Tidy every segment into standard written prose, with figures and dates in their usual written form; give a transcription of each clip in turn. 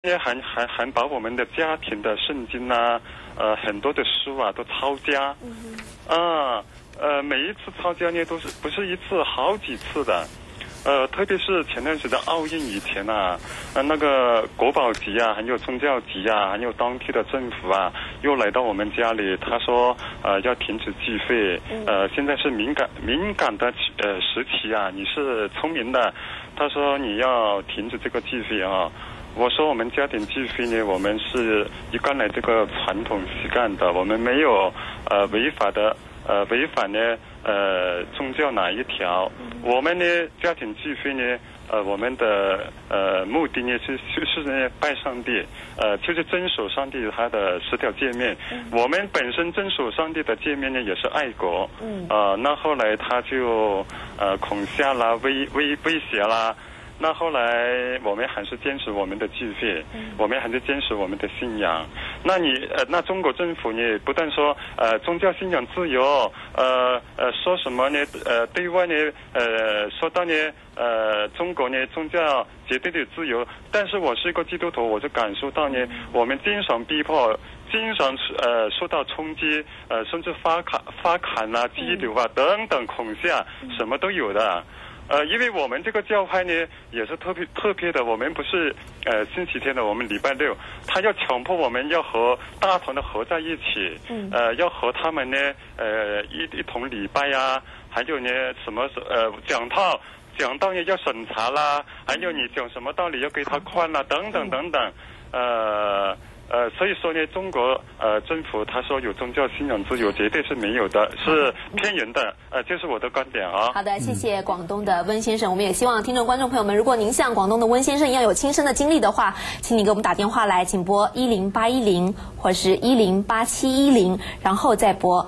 也还把我们的家庭的圣经啊，很多的书啊都抄家，每一次抄家呢都是不是一次好几次的，特别是前段时间奥运以前啊，那个国保级啊，还有宗教级啊，还有当地的政府啊，又来到我们家里，他说要停止计费，现在是敏感的时期啊，你是聪明的，他说你要停止这个计费啊。我说我们家庭计费呢，我们是一贯来这个传统习惯的，我们没有违反呢宗教哪一条。我们呢家庭计费呢我们的目的呢是呢拜上帝，就是遵守上帝他的10条诫命。我们本身遵守上帝的诫命呢也是爱国。那后来他就恐吓啦、威胁啦。那后来我们还是坚持我们的计费，我们还是坚持我们的信仰。那中国政府呢，不但说宗教信仰自由，说什么呢？对外呢，说到呢，中国呢宗教绝对的自由。但是我是一个基督徒，我就感受到呢，我们经常逼迫，经常受到冲击，甚至发砍啊、拘留啊等等恐吓，什么都有的。因为我们这个教派呢也是特别的，我们不是星期天的，我们礼拜六，他要强迫我们要和大团的合在一起，要和他们呢一同礼拜呀，还有呢什么讲道呢要审查啦，还有你讲什么道理要给他宽啦，等等等等，所以说呢，中国政府他说有宗教信仰自由，绝对是没有的，是骗人的，这是我的观点啊。 好的，谢谢广东的温先生。我们也希望听众观众朋友们，如果您像广东的温先生一样有亲身的经历的话，请你给我们打电话来，请拨10810或是1087110，然后再拨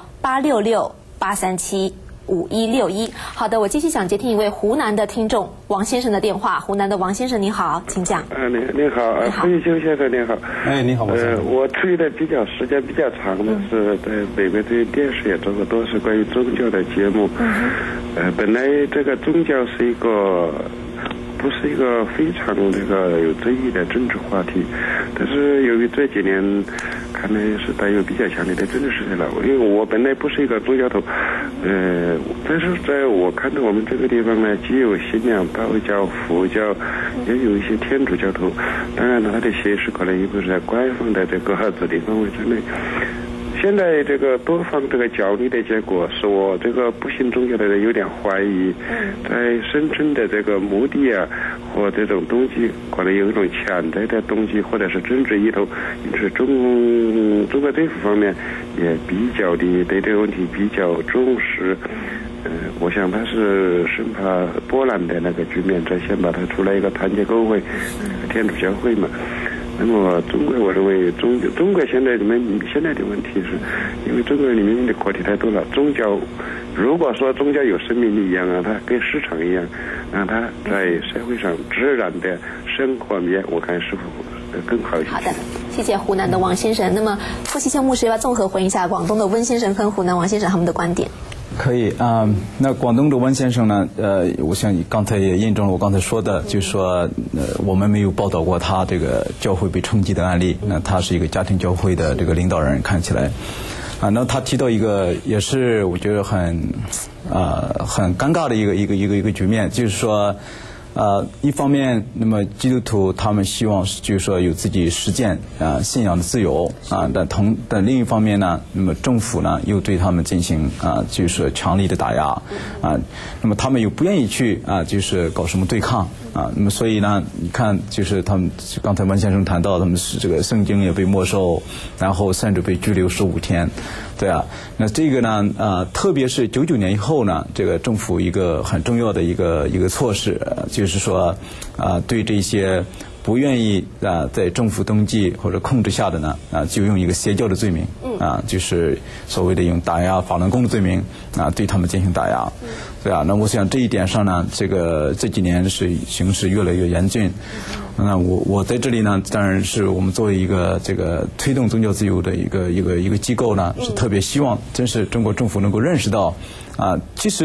866-837-5161。好的，我继续想接听一位湖南的听众王先生的电话。湖南的王先生，你好，请讲。 你好，费修先生，你好。 你好， 我吹的时间比较长的是在北美这电视也做过，都是关于宗教的节目。本来这个宗教是不是一个非常有争议的政治话题，但是由于这几年看来是带有比较强烈的政治色彩了。因为我本来不是一个宗教徒，但是在我看到我们这个地方呢，既有信仰道教、佛教，也有一些天主教徒。当然它的形式可能也不是在官方的这个指定范围之内。现在这个多方角力的结果，使我这个不信宗教的人有点怀疑，在声称的这个目的啊和这种动机，可能有一种潜在的动机或者是政治意图，因此中国政府方面也比较的对这个问题比较重视。我想他是生怕波兰的那个局面，再先把它出来一个团结工会、天主教会嘛。那么中国，我认为中国现在的问题是，因为中国里面的课题太多了。宗教，如果说宗教有生命力一样，让它跟市场一样，让它在社会上自然的生活面，我看是否更好一些。 好的，谢谢湖南的王先生。那么傅希修牧师要综合回应一下广东的温先生跟湖南王先生他们的观点。 可以那广东的温先生呢？我想刚才也印证了我刚才说的，就是说，我们没有报道过他这个教会被冲击的案例。那他是一个家庭教会的这个领导人，看起来，那他提到一个也是我觉得很尴尬的一个局面，就是说。一方面，那么基督徒他们希望就是说有自己实践信仰的自由但另一方面呢，那么政府呢又对他们进行就是说强力的打压那么他们又不愿意去就是搞什么对抗那么所以呢，你看就是他们刚才温先生谈到，他们是这个圣经也被没收，然后甚至被拘留15天。对那这个呢特别是99年以后呢，这个政府一个很重要的一个措施，就是说对这些不愿意在政府登记或者控制下的呢就用一个邪教的罪名就是所谓的用打压法轮功的罪名对他们进行打压。对那我想这一点上呢，这几年是形势越来越严峻。那我在这里呢，当然是我们作为一个这个推动宗教自由的一个机构呢，是特别希望真是中国政府能够认识到其实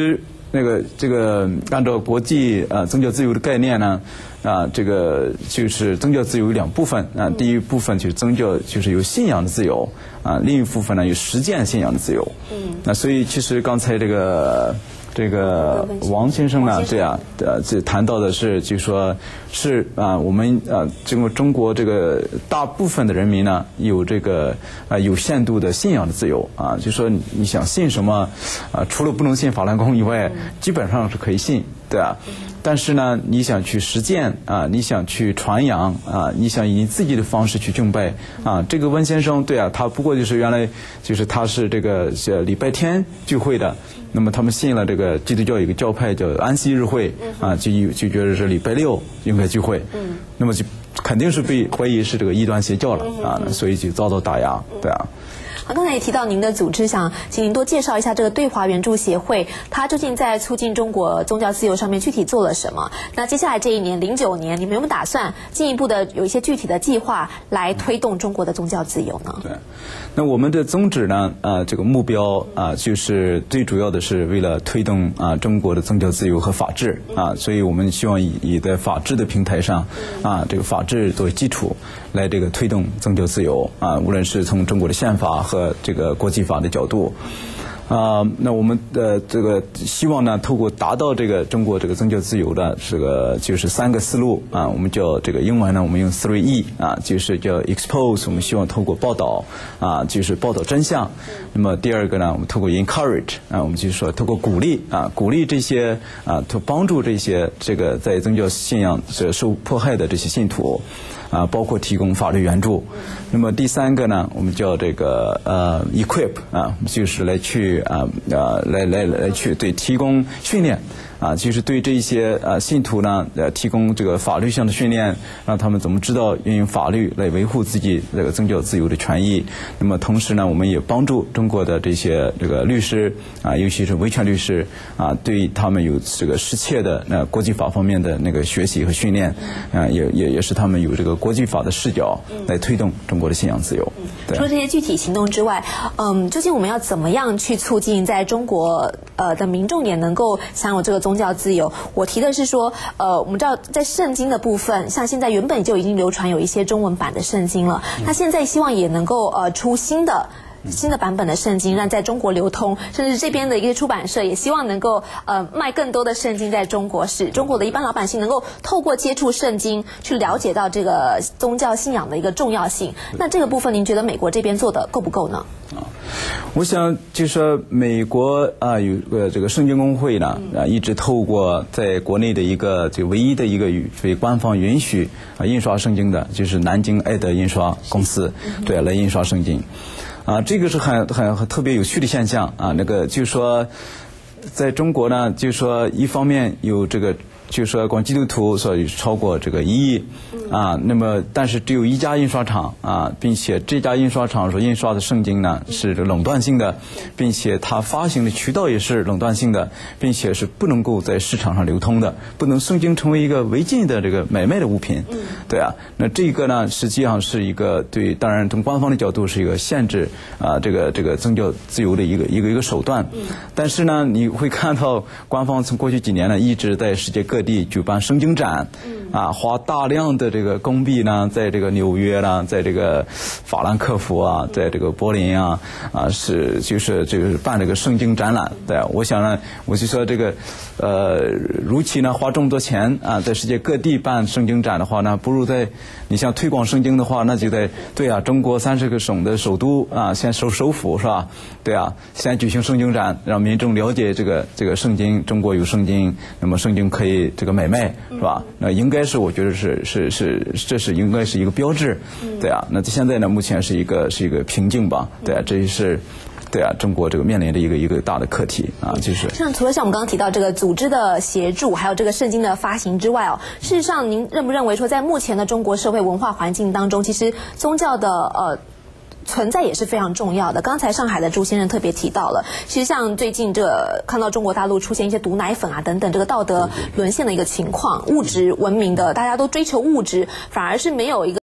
这个按照国际宗教自由的概念呢，这个就是宗教自由有两部分第一部分就是宗教就是有信仰的自由另一部分呢有实践信仰的自由。那所以其实刚才这个王先生呢，这谈到的是，就是说是我们中国这个大部分的人民呢，有这个有限度的信仰的自由就是说你想信什么除了不能信法轮功以外，基本上是可以信，对啊。但是呢，你想去实践你想去传扬你想以你自己的方式去敬拜这个温先生，对啊，他不过就是原来就是他是这个礼拜天聚会的。那么他们信了这个基督教有一个教派叫安息日会就觉得是礼拜六应该聚会那么就肯定是被怀疑是这个异端邪教了所以就遭到打压，对啊。 刚才也提到您的组织，想请您多介绍一下这个对华援助协会，它究竟在促进中国宗教自由上面具体做了什么？那接下来这一年09年，你们有没有打算进一步的有一些具体的计划来推动中国的宗教自由呢？ 对，那我们的宗旨呢，这个目标就是最主要的是为了推动中国的宗教自由和法治所以我们希望以在法治的平台上这个法治作为基础来这个推动宗教自由无论是从中国的宪法和这个国际法的角度那我们这个希望呢，透过达到这个中国这个宗教自由的这个就是3个思路我们叫这个英文呢，我们用 3E 就是叫 expose， 我们希望透过报道就是报道真相。那么第二个呢，我们透过 encourage 我们就是说透过鼓励鼓励这些帮助这些这个在宗教信仰受迫害的这些信徒包括提供法律援助。那么第三个呢，我们叫这个equip 就是来去来去对提供训练就是对这些信徒呢提供这个法律上的训练，让他们怎么知道运用法律来维护自己这个宗教自由的权益。那么同时呢，我们也帮助中国的这些这个律师尤其是维权律师对他们有这个适切的国际法方面的那个学习和训练也是他们有这个国际法的视角来推动中国的信仰自由。 除了这些具体行动之外究竟我们要怎么样去促进在中国的民众也能够享有这个宗教自由？我提的是说我们知道在圣经的部分，像现在原本就已经流传有一些中文版的圣经了，那现在希望也能够出新的版本的圣经让在中国流通，甚至这边的一个出版社也希望能够卖更多的圣经在中国，使中国的一般老百姓能够透过接触圣经去了解到这个宗教信仰的一个重要性。那这个部分您觉得美国这边做的够不够呢？ 我想就是说美国有这个圣经公会呢一直透过在国内的一个就唯一的一个被官方允许印刷圣经的就是南京爱德印刷公司来印刷圣经这个是很特别有趣的现象那个就是说在中国呢，就是说一方面有这个就是说光基督徒所以超过这个1亿那么但是只有一家印刷厂并且这家印刷厂所印刷的圣经呢是垄断性的，并且它发行的渠道也是垄断性的，并且是不能够在市场上流通的，不能圣经成为一个违禁的这个买卖的物品对那这个呢实际上是一个对，当然从官方的角度是一个限制这个宗教自由的一个手段但是呢你会看到官方从过去几年呢一直在世界各地举办圣经展花大量的这个公币呢，在这个纽约啦，在这个法兰克福在这个柏林就是办这个圣经展览对我想呢我就说这个如其呢花这么多钱在世界各地办圣经展的话呢，不如在你像推广圣经的话，那就在中国30个省的首都先首府是吧先举行圣经展，让民众了解这个圣经，中国有圣经，那么圣经可以这个买卖是吧？那应该是我觉得这是应该是一个标志那现在呢目前是一个瓶颈吧这是中国这个面临的一个大的课题就是像除了像我们刚刚提到这个组织的协助，还有这个圣经的发行之外事实上您认不认为说在目前的中国社会文化环境当中，其实宗教的存在也是非常重要的？刚才上海的朱先生特别提到了，其实像最近看到中国大陆出现一些毒奶粉等等这个道德沦陷的一个情况，物质文明的大家都追求物质，反而是没有一个